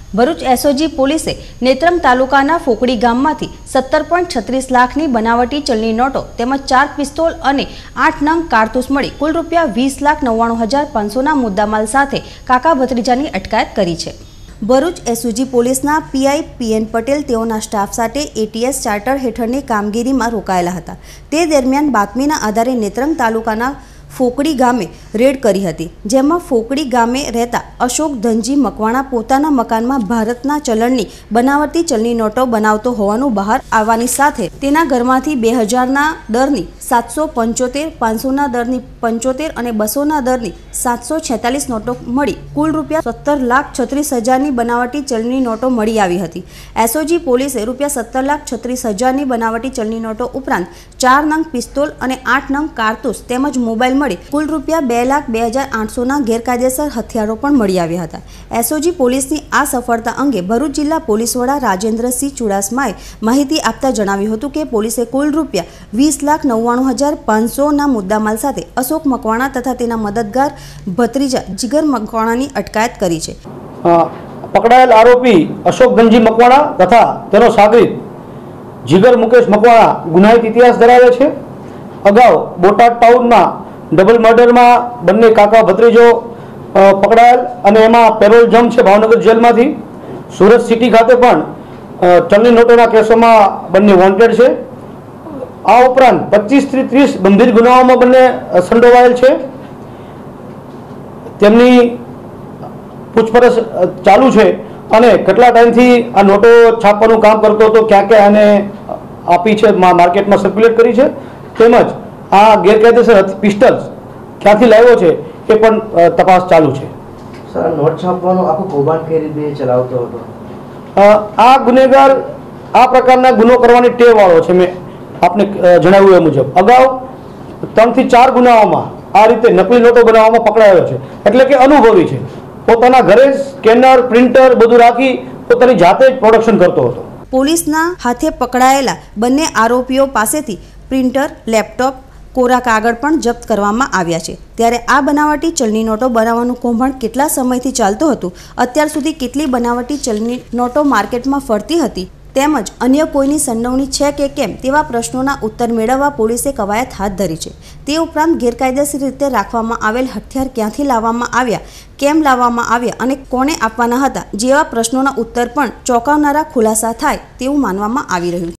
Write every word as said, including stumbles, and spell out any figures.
Bharuch SOG પોલીસે નેત્રંગ તાલુકાના ફોકડી ગામમાંથી સત્તર પોઈન્ટ છત્રીસ લાખની બનાવટી ચલણી નોટો તેમજ ચાર પિસ્તોલ અને આઠ નંગ કારતૂસ મળી કુલ રૂપિયા વીસ લાખ નવ્વાણું હજાર પાંચસોના મુદ્દામાલ સાથે કાકા ભત્રીજાની અટકાયત કરી છે। ભરૂચ એસઓજી પોલીસના પીઆઈ પીએન પટેલ તેઓના સ્ટાફ સાથે એટીએસ ચાર્ટર હેઠળની કામગીરીમાં રોકાયેલા હતા। તે દરમિયાન બાતમીના આધારે નેત્રંગ તાલુકાના ફોકડી ગામે રેડ કરી હતી, જેમાં ફોકડી ગામે રહેતા અશોક ધનજી મકવાણા પોતાના મકાનમાં ભારતના ચલણની બનાવટી ચલણી નોટો બનાવતો હોવાનું બહાર આવવાની સાથે તેના ઘરમાંથી બે હજારના દરની સાતસો પંચોતેર, પાંચસોના દરની પંચોતેર અને બસોના દરની સાતસો છેતાલીસ નોટો મળી કુલ રૂપિયા સત્તર લાખ છત્રીસ હજારની બનાવટી ચલણી નોટો મળી આવી હતી। એસઓજી પોલીસે રૂપિયા સત્તર લાખ છત્રીસ હજારની બનાવટી ચલણી નોટો ઉપરાંત ચાર નંગ પિસ્તોલ અને આઠ નંગ કારતૂસ તેમજ મોબાઈલ મળી કુલ રૂપિયા બે લાખ બે હજાર આઠસોના ગેરકાયદેસર હથિયારો પણ મળી આવ્યા હતા। એસઓજી પોલીસની આ સફળતા અંગે ભરૂચ જિલ્લા પોલીસ વડા રાજેન્દ્રસિંહ ચુડાસમાએ માહિતી આપતા જણાવ્યું હતું કે પોલીસે કુલ રૂપિયા વીસ લાખ નવ્વાણું હજાર પાંચસોના મુદ્દામાલ સાથે અશોક મકવાણા તથા તેના મદદગાર ભત્રીજા જીગર મકવાણાની અટકાયત કરી છે। પકડાયેલ આરોપી અશોક ધનજી મકવાણા તથા તેનો સાગરીત જીગર મુકેશ મકવાણા ગુનાહિત ઇતિહાસ ધરાવે છે। અગાઉ બોટાદ ટાઉનમાં ડબલ મર્ડરમાં બંને કાકા ભત્રીજો પકડાયેલ અને એમાં પેરોલ જમ છે ભાવનગર જેલમાંથી। સુરત સિટી ખાતે પણ ચલણી નોટોના કેસોમાં બંને વોન્ટેડ છે। આ ઉપરાંત પચીસ થી ત્રીસ ગંભીર ગુનાઓમાં બંને સંડોવાયેલ છે। તેમની પૂછપરછ ચાલુ છે અને કેટલા ટાઈમથી આ નોટો છાપવાનું કામ કરતો હતો, ક્યાં ક્યાં આને આપી છે, માર્કેટમાં સર્ક્યુલેટ કરી છે, તેમજ આ ગેરકાયદેસર પિસ્ટલ્સ ક્યાંથી લાવ્યો છે એ પણ તપાસ ચાલુ છે। સર, નોટ છાપવાનું આખું કૌભાંડ કઈ રીતે ચલાવતો હતો? આ ગુનેગાર આ પ્રકારના ગુનો કરવાની ટેવ વાળો છે। મેં આપને જણાવ્યું એ મુજબ અગાઉ ત્રણ થી ચાર ગુનાઓમાં આ રીતે નકલી નોટો બનાવવામાં પકડાયો છે, એટલે કે અનુભવી છે। પોતાના ઘરે સ્કેનર, પ્રિન્ટર બધું રાખી પોતાની જાતે જ પ્રોડક્શન કરતો હતો। પોલીસના હાથે પકડાયેલા બંને આરોપીઓ પાસેથી પ્રિન્ટર, લેપટોપ, કોરા કાગળ પણ જપ્ત કરવામાં આવ્યા છે। ત્યારે આ બનાવટી ચલણી નોટો બનાવવાનું કૌભાંડ કેટલા સમયથી ચાલતું હતું, અત્યાર સુધી કેટલી બનાવટી ચલણી નોટો માર્કેટમાં ફરતી હતી તેમજ અન્ય કોઈની સંડોવણી છે કે કેમ તેવા પ્રશ્નોના ઉત્તર મેળવવા પોલીસે કવાયત હાથ ધરી છે। તે ઉપરાંત ગેરકાયદેસર રીતે રાખવામાં આવેલ હથિયાર ક્યાંથી લાવવામાં આવ્યા, કેમ લાવવામાં આવ્યા અને કોને આપવાના હતા જેવા પ્રશ્નોના ઉત્તર પણ ચોંકાવનારા ખુલાસા થાય તેવું માનવામાં આવી રહ્યું છે।